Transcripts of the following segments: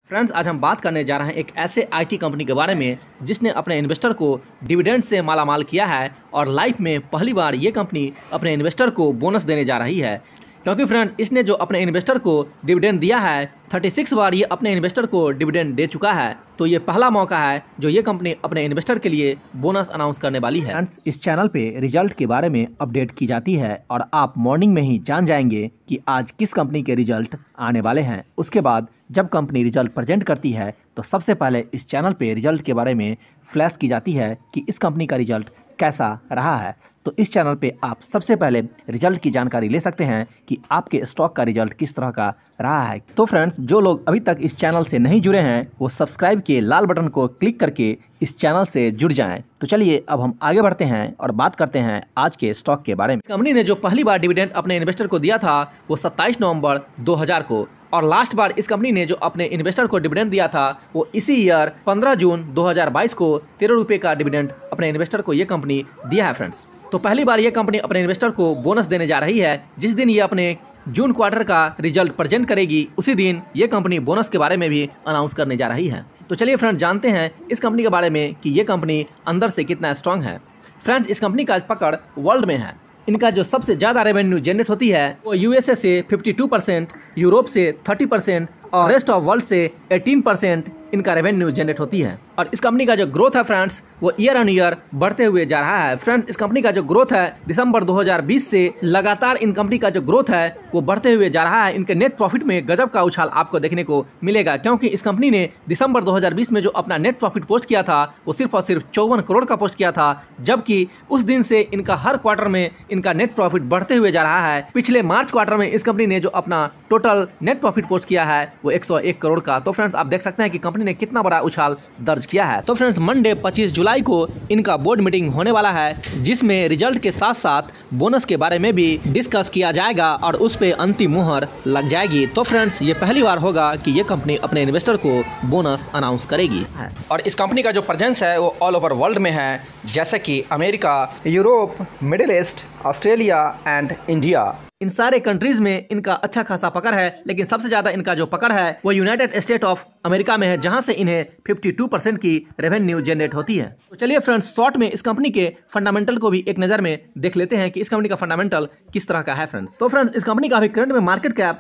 Friends, आज हम बात करने जा रहे हैं एक ऐसे आईटी कंपनी के बारे में जिसने अपने इन्वेस्टर को डिविडेंड से मालामाल किया है और लाइफ में पहली बार ये कंपनी अपने इन्वेस्टर को बोनस देने जा रही है। क्योंकि फ्रेंड, इसने जो अपने इन्वेस्टर को डिविडेंड दिया है 36 बार ये अपने इन्वेस्टर को डिविडेंड दे चुका है, तो ये पहला मौका है जो ये कंपनी अपने इन्वेस्टर के लिए बोनस अनाउंस करने वाली है। फ्रेंड्स, इस चैनल पे रिजल्ट के बारे में अपडेट की जाती है और आप मॉर्निंग में ही जान जाएंगे कि आज किस कंपनी के रिजल्ट आने वाले हैं। उसके बाद जब कंपनी रिजल्ट प्रेजेंट करती है तो सबसे पहले इस चैनल पे रिजल्ट के बारे में फ्लैश की जाती है कि इस कंपनी का रिजल्ट कैसा रहा है। तो इस चैनल पे आप सबसे पहले रिजल्ट की जानकारी ले सकते हैं कि आपके स्टॉक का रिजल्ट किस तरह का रहा है। तो फ्रेंड्स, जो लोग अभी तक इस चैनल से नहीं जुड़े हैं वो सब्सक्राइब के लाल बटन को क्लिक करके इस चैनल से जुड़ जाएं। तो चलिए अब हम आगे बढ़ते हैं और बात करते हैं आज के स्टॉक के बारे में। कंपनी ने जो पहली बार डिविडेंड अपने इन्वेस्टर को दिया था वो 27 नवंबर 2000 को, और लास्ट बार इस कंपनी ने जो अपने इन्वेस्टर को डिविडेंड दिया था वो इसी ईयर 15 जून 2022 को 13 रुपये का डिविडेंड अपने इन्वेस्टर को ये कंपनी दिया है। फ्रेंड्स, तो पहली बार ये कंपनी अपने इन्वेस्टर को बोनस देने जा रही है। जिस दिन ये अपने जून क्वार्टर का रिजल्ट प्रेजेंट करेगी उसी दिन ये कंपनी बोनस के बारे में भी अनाउंस करने जा रही है। तो चलिए फ्रेंड्स, जानते हैं इस कंपनी के बारे में कि ये कंपनी अंदर से कितना स्ट्रांग है। फ्रेंड्स, इस कंपनी का पकड़ वर्ल्ड में है। इनका जो सबसे ज़्यादा रेवेन्यू जनरेट होती है वो यूएसए से 52%, यूरोप से 30% और रेस्ट ऑफ वर्ल्ड से 18% इनका रेवेन्यू जनरेट होती है। और इस कंपनी का जो ग्रोथ है फ्रेंड्स वो ईयर ऑन ईयर बढ़ते हुए जा रहा है। फ्रेंड्स, इस कंपनी का जो ग्रोथ है दिसंबर 2020 से लगातार इन कंपनी का जो ग्रोथ है वो बढ़ते हुए जा रहा है। इनके नेट प्रॉफिट में गजब का उछाल आपको देखने को मिलेगा, क्योंकि इस कंपनी ने दिसंबर 2020 में जो अपना नेट प्रॉफिट पोस्ट किया था वो सिर्फ और सिर्फ 54 करोड़ का पोस्ट किया था, जबकि उस दिन से इनका हर क्वार्टर में इनका नेट प्रॉफिट बढ़ते हुए जा रहा है। पिछले मार्च क्वार्टर में इस कंपनी ने जो अपना टोटल नेट प्रॉफिट पोस्ट किया है वो 101 करोड़ का। तो फ्रेंड्स, आप देख सकते हैं कि कंपनी ने कितना बड़ा उछाल दर्ज किया है। तो फ्रेंड्स, मंडे 25 जुलाई को इनका बोर्ड मीटिंग होने वाला है जिसमें रिजल्ट के साथ साथ बोनस के बारे में भी डिस्कस किया जाएगा और उस पे अंतिम मुहर लग जाएगी। तो फ्रेंड्स, ये पहली बार होगा कि ये कंपनी अपने इन्वेस्टर को बोनस अनाउंस करेगी। और इस कंपनी का जो प्रेजेंस है वो ऑल ओवर वर्ल्ड में है, जैसे कि America, Europe, Middle East, Australia and India. इन सारे कंट्रीज में इनका अच्छा खासा पकड़ है, लेकिन सबसे ज्यादा इनका जो पकड़ है वो यूनाइटेड स्टेट ऑफ अमेरिका में है, जहां से इन्हें 52% की रेवेन्यू जनरेट होती है। तो चलिए फ्रेंड्स, शॉर्ट में इस कंपनी के फंडामेंटल को भी एक नजर में देख लेते हैं कि इस कंपनी का फंडामेंटल किस तरह का है। फ्रेंड्स, तो फ्रेंड्स, इस कंपनी का अभी करंट में मार्केट कैप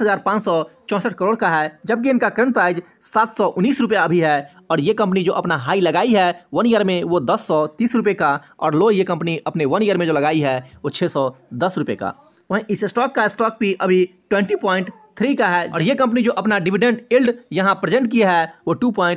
7,564 करोड़ का है, जबकि इनका करंट प्राइस 719 रुपये अभी है। और ये कंपनी जो अपना हाई लगाई है 1 ईयर में वो 1030 रुपये का, और लो ये कंपनी अपने 1 ईयर में जो लगाई है वो 610 रुपये का। वहीं इस स्टॉक का स्टॉक भी अभी 20.3 का है, और ये कंपनी जो अपना डिविडेंड यील्ड यहाँ प्रेजेंट किया है वो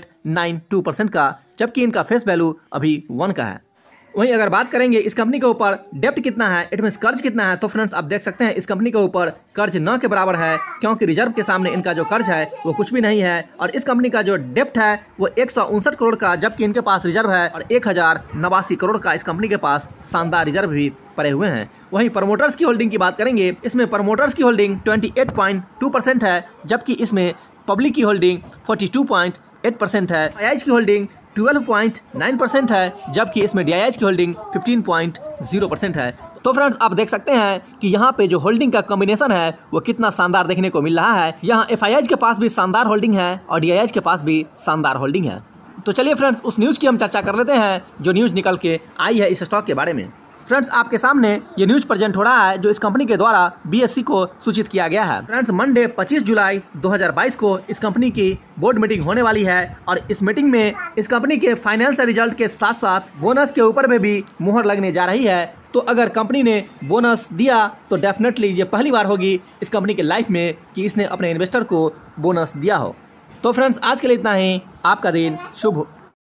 2.92% का, जबकि इनका फेस वैल्यू अभी 1 का है। वहीं अगर बात करेंगे इस कंपनी के ऊपर डेप्ट कितना है, इट मींस कर्ज कितना है, तो फ्रेंड्स आप देख सकते हैं इस कंपनी के ऊपर कर्ज न के बराबर है, क्योंकि रिजर्व के सामने इनका जो कर्ज है वो कुछ भी नहीं है। और इस कंपनी का जो डेप्ट है वो 159 करोड़ का, जबकि इनके पास रिजर्व है और 1089 करोड़ का इस कंपनी के पास शानदार रिजर्व भी पड़े हुए हैं। वहीं प्रमोटर्स की होल्डिंग की बात करेंगे, इसमें प्रमोटर्स की होल्डिंग 28.2% है, जबकि इसमें पब्लिक की होल्डिंग 42.8% है। आईआईएच की होल्डिंग 12.9% है, जबकि इसमें डीआईएच की होल्डिंग 15.0% है। तो फ्रेंड्स, आप देख सकते हैं कि यहाँ पे जो होल्डिंग का कॉम्बिनेशन है वो कितना शानदार देखने को मिल रहा है। यहाँ एफआईआईएच के पास भी शानदार होल्डिंग है और डीआईएच के पास भी शानदार होल्डिंग है। तो चलिए फ्रेंड्स, उस न्यूज़ की हम चर्चा कर लेते हैं जो न्यूज़ निकल के आई है इस स्टॉक के बारे में। फ्रेंड्स, आपके सामने ये न्यूज़ प्रेजेंट हो रहा है जो इस कंपनी के द्वारा बीएससी को सूचित किया गया है। फ्रेंड्स, मंडे 25 जुलाई 2022 को इस कंपनी की बोर्ड मीटिंग होने वाली है, और इस मीटिंग में इस कंपनी के फाइनेंशियल रिजल्ट के साथ साथ बोनस के ऊपर में भी मुहर लगने जा रही है। तो अगर कंपनी ने बोनस दिया तो डेफिनेटली ये पहली बार होगी इस कंपनी के लाइफ में कि इसने अपने इन्वेस्टर को बोनस दिया हो। तो फ्रेंड्स, आज के लिए इतना ही। आपका दिन शुभ हो।